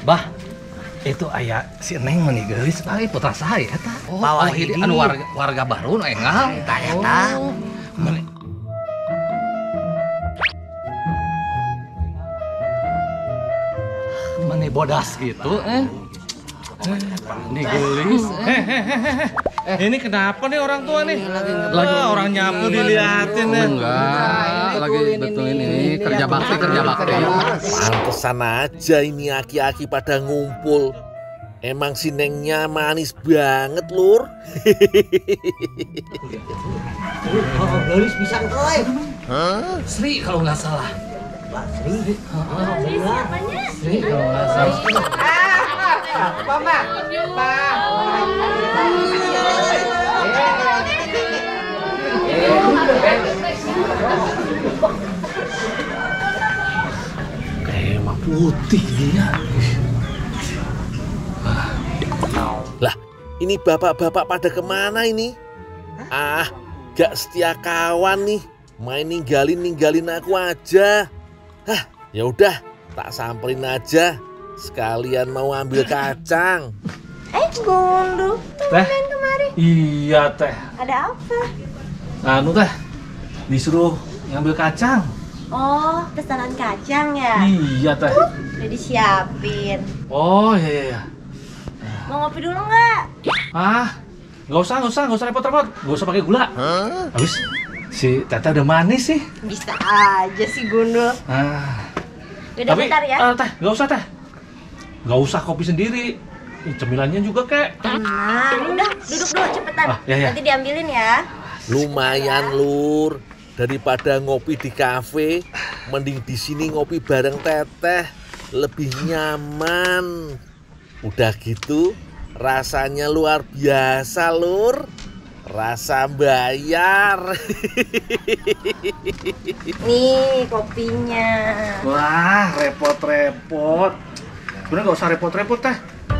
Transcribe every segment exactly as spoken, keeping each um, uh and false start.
Bah, itu ayah si Neng meninggalis, ay putra saya eta. Oh, oh ini anu warga, warga baru nu engal. Eta eta. Mane bodas gitu, eh. Meninggalis. Eh, eh, eh, eh. Ini kenapa nih orang tua nih? Lagi Lagi orang nyapu diliatin ya. Enggak, lagi betulin ini kerja bakti, kerja bakti. Pantesan aja ini aki-aki pada ngumpul. Emang si Nengnya manis banget, Lur. Oh, gelis bisa euy. Hah? Sri kalau nggak salah. Pak Sri. Sri kalau nggak salah. Apa, Mbak? Pak. Kayak emang putih dia. Lah, ini bapak-bapak pada kemana ini? Ah, gak setia kawan nih. Main ninggalin-ninggalin aku aja. Hah, ya udah, tak samperin aja. Sekalian mau ambil kacang. Eh, Gundul, Teh. tumben kemari. Iya teh. Ada apa? Anu teh, disuruh ngambil kacang. Oh, pesanan kacang ya? Iya teh. Udah disiapin. Oh iya iya. iya. Mau ngopi dulu nggak? Ah, nggak usah nggak usah nggak usah repot-repot. Nggak usah pakai gula. Habis si Tete udah manis sih. Bisa aja sih Gundul. Ah. Udah Tapi bentar ya. eh, teh nggak usah teh. Nggak usah kopi sendiri. Ih, cemilannya juga kek. Tenang, udah duduk dulu cepetan. Ah, ya, ya. Nanti diambilin ya. Lumayan, Lur. Daripada ngopi di kafe, mending di sini ngopi bareng Teteh. Lebih nyaman. Udah gitu, rasanya luar biasa, Lur. Rasa bayar. Nih kopinya. Wah, repot-repot. Bener nggak usah repot-repot teh.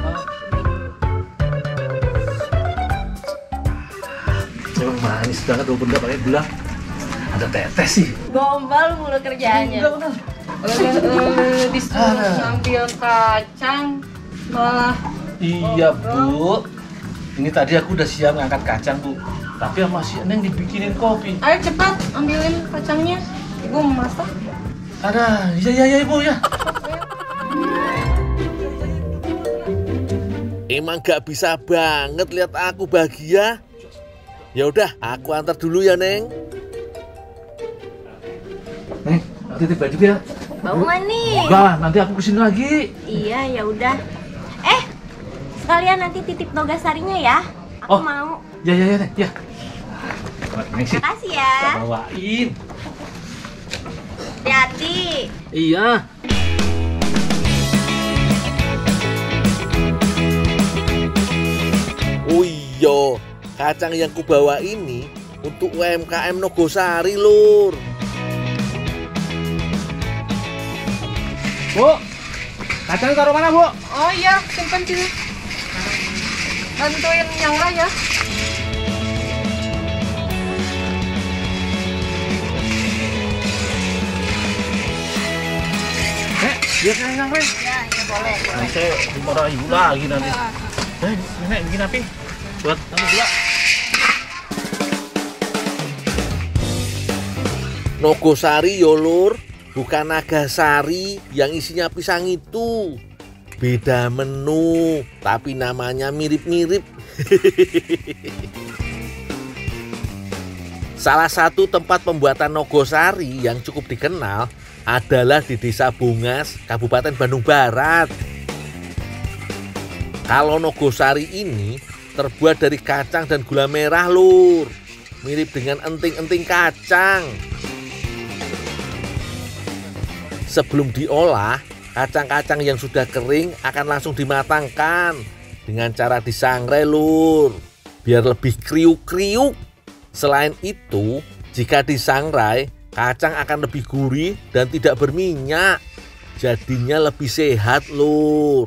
Emang manis banget walaupun nggak pakai gula. Ada Teteh sih. Gombal mulu kerjaannya. Enggak bener. Eh, disuruh ngambil kacang malah Iya Bu. Ini tadi aku udah siap ngangkat kacang Bu. Tapi sama si Neng dibikinin kopi. ayo cepat ambilin kacangnya. Ibu mau masak. Ada, iya iya iya Ibu ya. Emang gak bisa banget lihat aku bahagia. Ya udah, aku antar dulu ya, Neng. Neng, titip baju ya. Mau nggak nih? Enggak, nanti aku kesini lagi. Iya, ya udah. Eh, sekalian nanti titip Nogasarinya ya. Aku Oh. mau. Ya ya ya Neng, ya. Neng sih. Makasih ya. Bawain. Hati-hati. Iya. Oh iya, kacang yang kubawa ini untuk U M K M Nogosari, Lur. Bu, kacang taruh mana, Bu? Oh iya, simpan sini. Bantuin yang raya. Nek, biar saya yang Ren. Ya, ya boleh. Nah, saya dimarahin ibu lagi nanti. Eh, Nek, bikin api. Buat kamu gula. Nogosari yo, Lur. Bukan Nagasari yang isinya pisang itu. Beda menu, tapi namanya mirip-mirip. Salah satu tempat pembuatan Nogosari yang cukup dikenal adalah di Desa Bungas, Kabupaten Bandung Barat. Kalau Nogosari ini terbuat dari kacang dan gula merah, Lur. Mirip dengan enting-enting kacang. Sebelum diolah, kacang-kacang yang sudah kering akan langsung dimatangkan dengan cara disangrai, Lur, biar lebih kriuk-kriuk. Selain itu, jika disangrai, kacang akan lebih gurih dan tidak berminyak. Jadinya lebih sehat, Lur.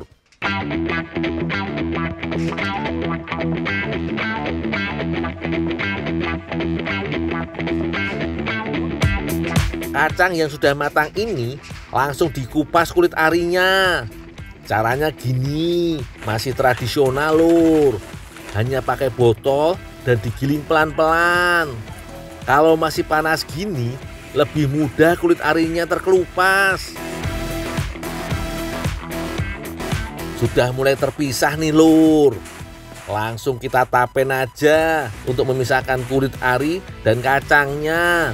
Kacang yang sudah matang ini langsung dikupas kulit arinya. Caranya gini, masih tradisional lur. Hanya pakai botol dan digiling pelan-pelan. Kalau masih panas gini, lebih mudah kulit arinya terkelupas. Sudah mulai terpisah nih lur. Langsung kita tapen aja untuk memisahkan kulit ari dan kacangnya.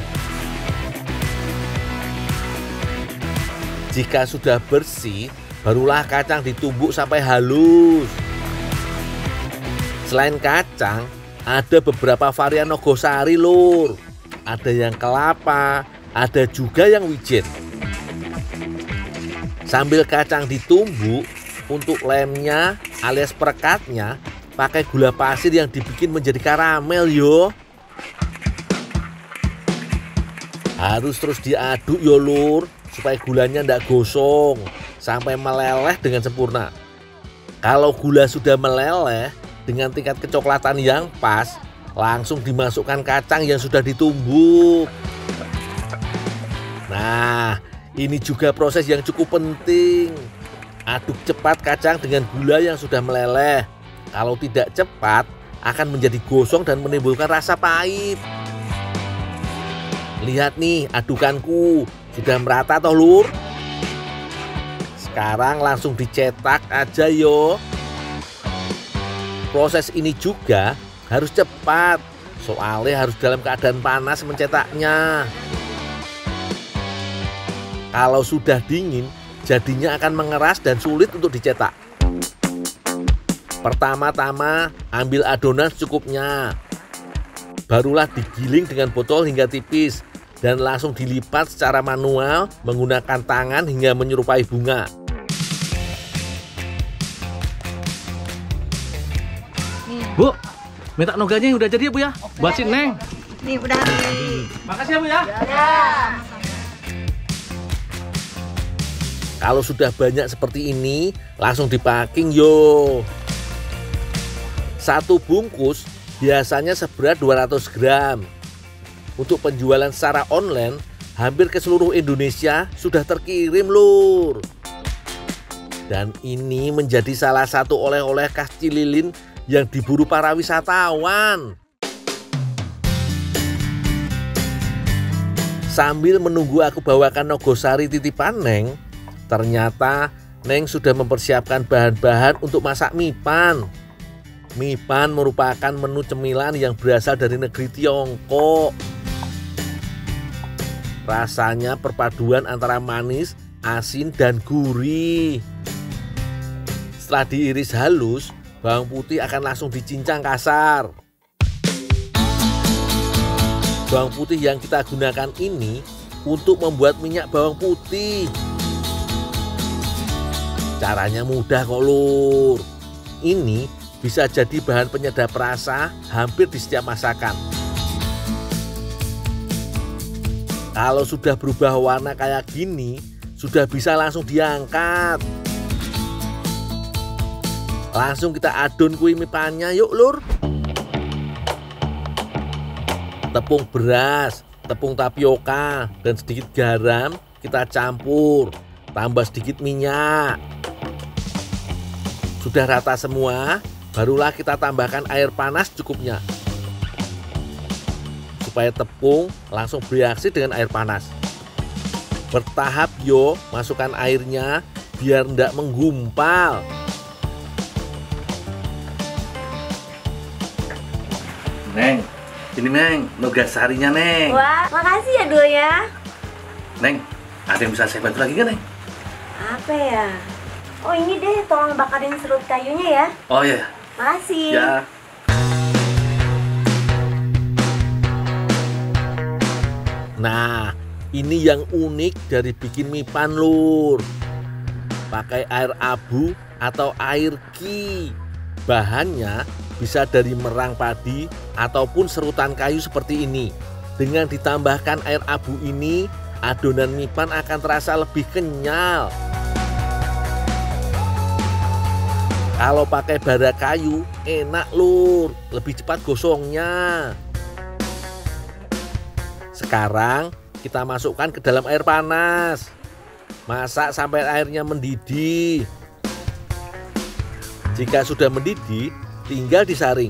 Jika sudah bersih, barulah kacang ditumbuk sampai halus. Selain kacang, ada beberapa varian nogosari lur. Ada yang kelapa, ada juga yang wijen. Sambil kacang ditumbuk, untuk lemnya alias perekatnya pakai gula pasir yang dibikin menjadi karamel yo. Harus terus diaduk yo lur, supaya gulanya ndak gosong sampai meleleh dengan sempurna. Kalau gula sudah meleleh dengan tingkat kecoklatan yang pas, langsung dimasukkan kacang yang sudah ditumbuk. Nah, ini juga proses yang cukup penting. Aduk cepat kacang dengan gula yang sudah meleleh. Kalau tidak cepat, akan menjadi gosong dan menimbulkan rasa pahit. Lihat nih adukanku, sudah merata toh lur? Sekarang langsung dicetak aja yo. Proses ini juga harus cepat, soalnya harus dalam keadaan panas mencetaknya. Kalau sudah dingin, jadinya akan mengeras dan sulit untuk dicetak. Pertama-tama ambil adonan secukupnya. Barulah digiling dengan botol hingga tipis dan langsung dilipat secara manual menggunakan tangan hingga menyerupai bunga. Bu, minta noganya yang udah jadi ya Bu ya? Buat si Neng. Nih udah. Makasih ya Bu ya. Kalau sudah banyak seperti ini, langsung dipacking yo. Satu bungkus biasanya seberat dua ratus gram. Untuk penjualan secara online, hampir ke seluruh Indonesia sudah terkirim lur. Dan ini menjadi salah satu oleh-oleh khas Cililin yang diburu para wisatawan. Sambil menunggu aku bawakan nogosari titipan Neng, ternyata Neng sudah mempersiapkan bahan-bahan untuk masak mipan. Mipan merupakan menu cemilan yang berasal dari negeri Tiongkok. Rasanya perpaduan antara manis, asin, dan gurih. Setelah diiris halus, bawang putih akan langsung dicincang kasar. Bawang putih yang kita gunakan ini untuk membuat minyak bawang putih. Caranya mudah kok lur. Ini bisa jadi bahan penyedap rasa hampir di setiap masakan. Kalau sudah berubah warna kayak gini, sudah bisa langsung diangkat. Langsung kita adon kue mipannya yuk lur. Tepung beras, tepung tapioka, dan sedikit garam kita campur. Tambah sedikit minyak. Sudah rata semua, barulah kita tambahkan air panas cukupnya. Supaya tepung langsung bereaksi dengan air panas. Bertahap yo, masukkan airnya biar tidak menggumpal. Neng, ini Neng, nogosarinya Neng. Wah, makasih ya Dul ya. Neng, ada yang bisa saya bantu lagi nggak Neng? Apa ya? Oh ini deh, tolong bakarin serut kayunya ya. Oh iya. Makasih. Ya. Nah, ini yang unik dari bikin mipan lur. Pakai air abu atau air ki. Bahannya bisa dari merang padi ataupun serutan kayu seperti ini. Dengan ditambahkan air abu ini, adonan mipan akan terasa lebih kenyal. Kalau pakai bara kayu, enak lur, lebih cepat gosongnya. Sekarang kita masukkan ke dalam air panas. Masak sampai airnya mendidih. Jika sudah mendidih, tinggal disaring.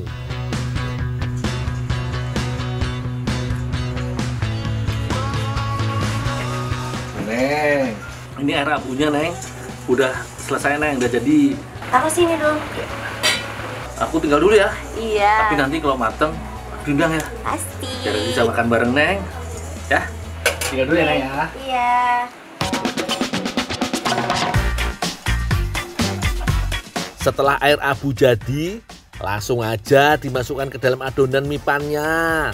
Neng, ini air abunya Neng. Udah selesai Neng, udah jadi. Taruh sini dulu. Aku tinggal dulu ya. Iya. Tapi nanti kalau mateng, diundang ya. Pasti. Biar bisa makan bareng Neng. Ya, tinggal dulu ya Neng ya. Iya. Setelah air abu jadi, langsung aja dimasukkan ke dalam adonan mipannya.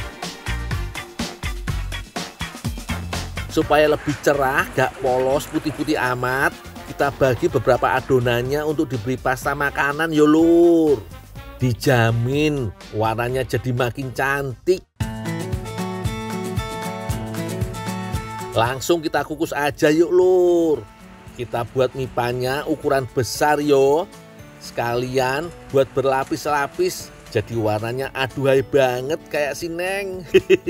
Supaya lebih cerah, gak polos putih-putih amat, kita bagi beberapa adonannya untuk diberi pasta makanan yo lur. Dijamin warnanya jadi makin cantik. Langsung kita kukus aja yuk lur. Kita buat mipannya ukuran besar yo. Sekalian buat berlapis-lapis, jadi warnanya aduhai banget kayak si Neng.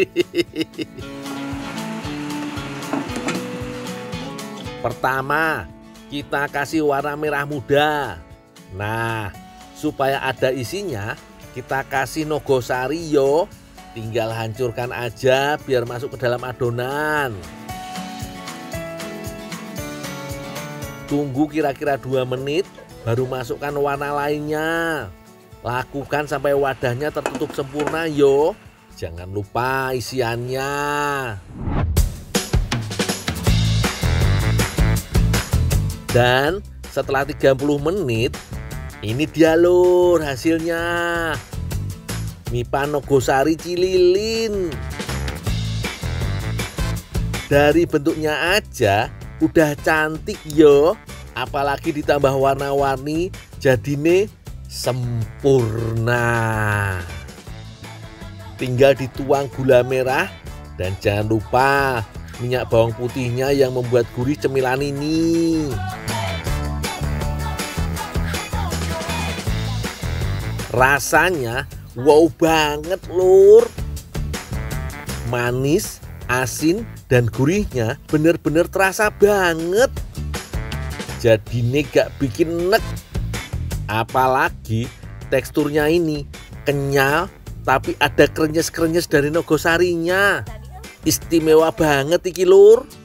Pertama, kita kasih warna merah muda. Nah, supaya ada isinya, kita kasih nogosari yo. Tinggal hancurkan aja biar masuk ke dalam adonan. Tunggu kira-kira dua menit, baru masukkan warna lainnya. Lakukan sampai wadahnya tertutup sempurna yo. Jangan lupa isiannya. Dan setelah tiga puluh menit, ini dia lur hasilnya. Mipan nogosari cililin. Dari bentuknya aja udah cantik yo. Apalagi ditambah warna-warni, jadine sempurna. Tinggal dituang gula merah dan jangan lupa minyak bawang putihnya yang membuat gurih cemilan ini. Rasanya wow banget lur. Manis, asin, dan gurihnya bener-bener terasa banget. Jadine gak bikin nek. Apalagi teksturnya ini kenyal tapi ada krenyes-krenyes dari nogosarinya. Istimewa banget iki lur.